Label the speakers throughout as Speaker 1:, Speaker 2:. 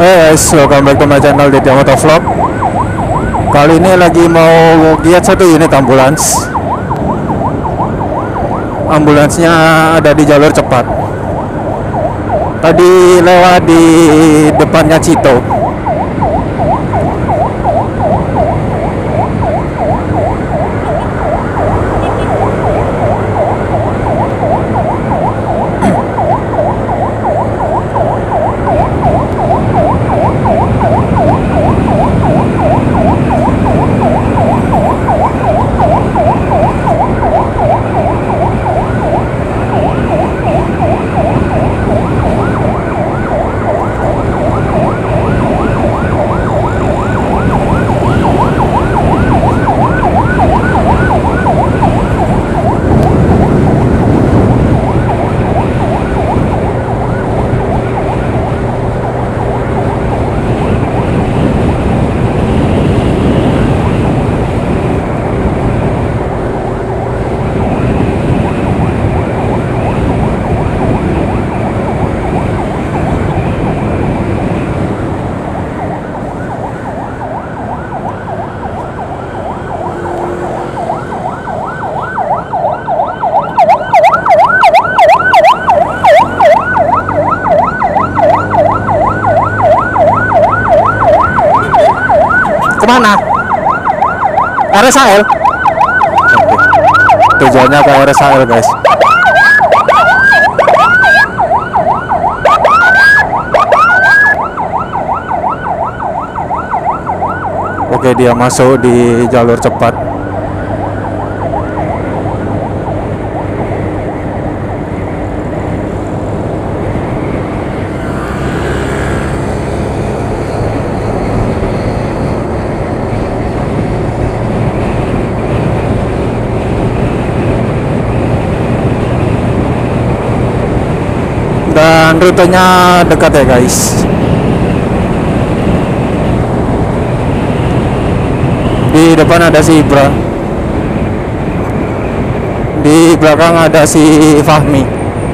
Speaker 1: Hey guys, welcome back to my channel Ditya Motovlog. Kali ini lagi mau giat satu unit ambulans. Ambulansnya ada di jalur cepat. Tadi lewat di depannya Cito. Kemana? RSAL? Oke. Tujuannya ke RSAL guys. Oke, dia masuk di jalur cepat. Dan rutenya dekat ya guys. Di depan ada si Ibra, di belakang ada si Fahmi.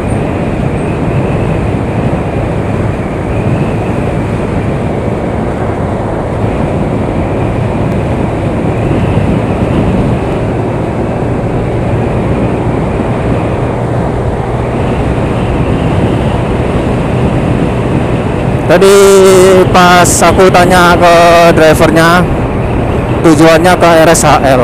Speaker 1: Tadi pas aku tanya ke drivernya, tujuannya ke RSHL.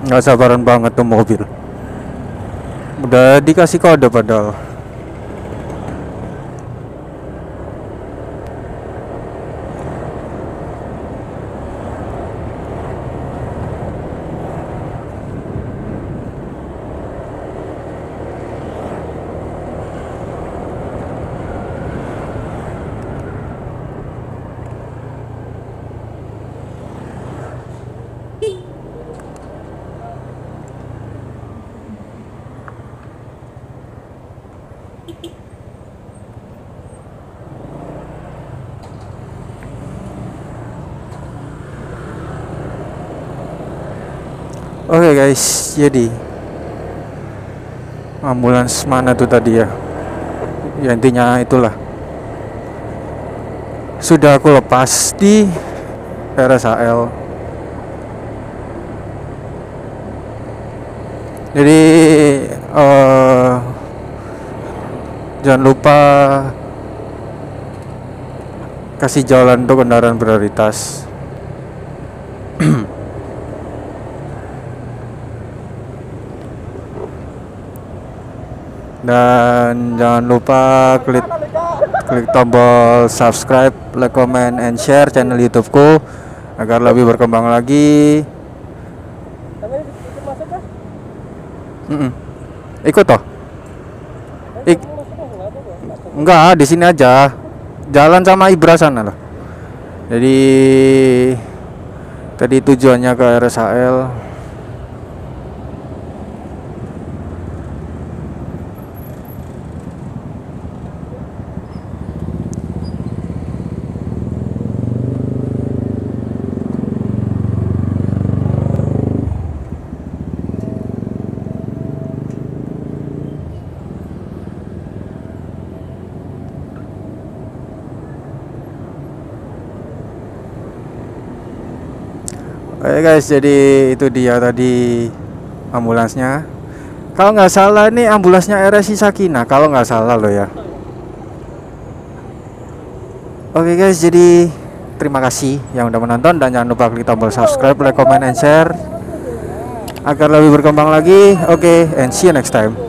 Speaker 1: Nggak sabaran banget tuh mobil. Udah dikasih kode padahal. Oke guys, jadi ambulans mana tuh tadi ya? Ya intinya itulah. Sudah aku lepas di RSAL. Jadi jangan lupa kasih jalan untuk kendaraan prioritas. Dan jangan lupa klik tombol subscribe, like, comment, and share channel YouTubeku agar lebih berkembang lagi. Ikut toh? Enggak, di sini aja. Jalan sama Ibra sana lah. Jadi tadi tujuannya ke RSAL. Oke guys, jadi itu dia tadi ambulansnya. Kalau nggak salah ini ambulansnya RSI Sakinah, kalau nggak salah loh ya. Oke guys, jadi terima kasih yang udah menonton dan jangan lupa klik tombol subscribe, like, comment, and share agar lebih berkembang lagi. Oke, and see you next time.